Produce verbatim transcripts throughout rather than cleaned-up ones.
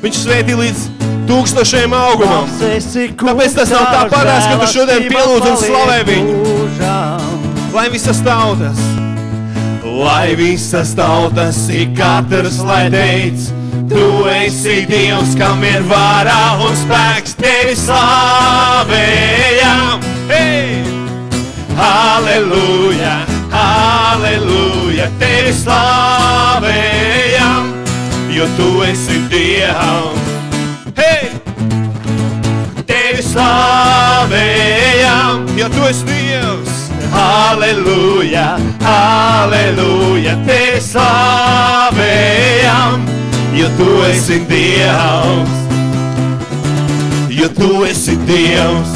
Viņš svētī līdz tūkstošiem augumam. Tāpēc tas nav tāpatās, ka tu šodien pielūdz un slavē viņu. Lai visas tautas, lai visas tautas, ik katrs, lai teic, tu esi Dievs, kam ir vārā un spēks, tevi slavējam. Hey! Halleluja, halleluja, tevi slavējam, jo tu esi Dievs. Hey! Tevi slavējam, jo tu esi Dievs. Halleluja, halleluja, tevi slavējam, jo tu esi Dievs. Jo tu esi Dievs.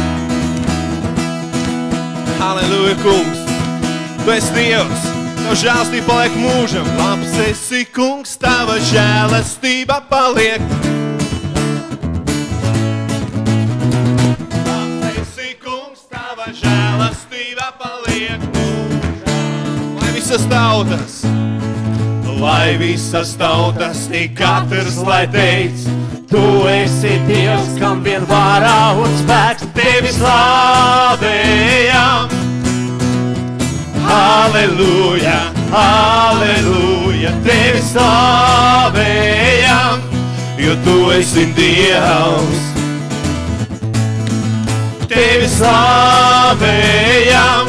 Halleluja, kungs, tu esi Dievs, tavu žēlastība paliek mūžam. Labs esi, kungs, tava žēlastība paliek. Labs esi, kungs, tava žēlastība paliek mūžam. Lai visas tautas, lai visas tautas, ik katrs, lai teic, tu esi Dievs, kam vien vārā un spēks, tevi slavējam. Halleluja, halleluja, tevi slavējam, jo tu esi Dievs. Tevi slavējam.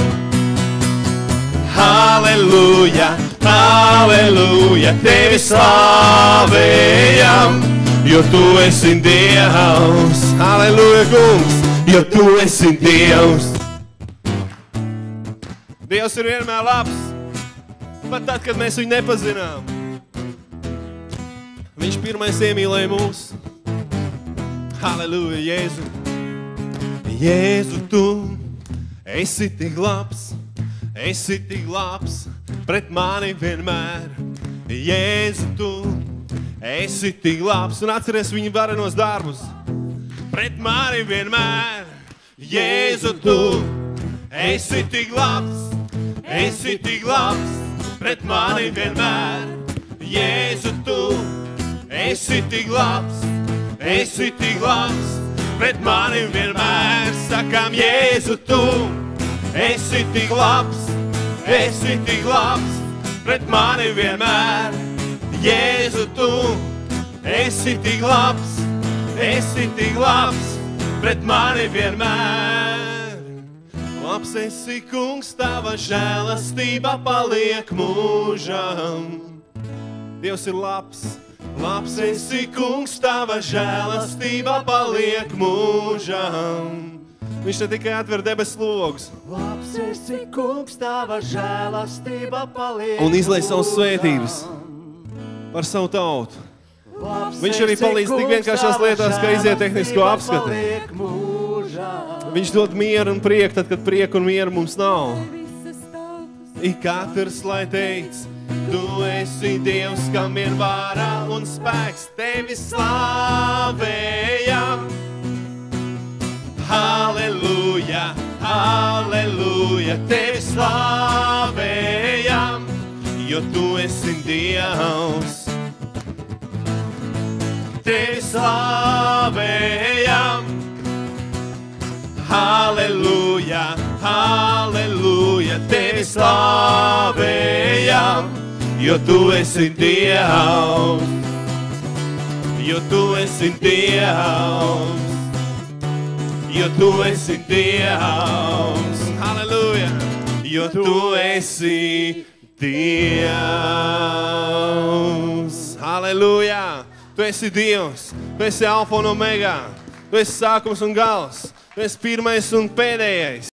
Halleluja, halleluja, tevi slavējam, jo tu esi Dievs. Halleluja, kungs, jo tu esi Dievs. Dievs ir vienmēr labs, pat tad, kad mēs viņu nepazinām. Viņš pirmais iemīlēja mūs. Halleluja, Jēzu. Jēzu, tu esi tik labs, esi tik labs pret mani vienmēr. Jēzu, tu esi tik labs. Un atceries viņu varenos darbus. Pret mani vienmēr. Jēzu, tu esi tik labs, esi tik labs pret mani vienmēr. Jēzu, tu esi tik labs, esi tik labs pret mani vienmēr. Sakām, Jēzu, tu esi tik labs, esi tik labs pret mani vienmēr. Jēzu, tu esi tik labs, esi tik labs pret mani vienmēr. Labs esi, kungs, tava žēlastība paliek mūžam. Dievs ir labs. Labs esi, kungs, tava žēlastība paliek mūžam. Viņš ne tikai atver debes logus. Labs esi, kungs, tava žēlastība paliek un izlej savus svētības par savu tautu. Viņš arī palīdz tik vienkāršās lietās, kā iziet tehnisko apskati. Viņš dod mieru un prieku, tad, kad prieku un mieru mums nav. Ik katrs, lai teic, tu esi Dievs, kam ir vārā un spēks, tevi slavējam. Halleluja, halleluja, tevi slavējam, jo tu esi Dievs. Tevi slavējam. Halleluja, halleluja, tevi slavējam, jo tu esi Dievs. Jo tu esi Dievs. Jo tu esi Dievs. Halleluja. Jo tu esi Dievs. Halleluja. Tu esi Dievs. Tu esi Alfa un Omega. Tu esi sākums un gals. Tu esi pirmais un pēdējais.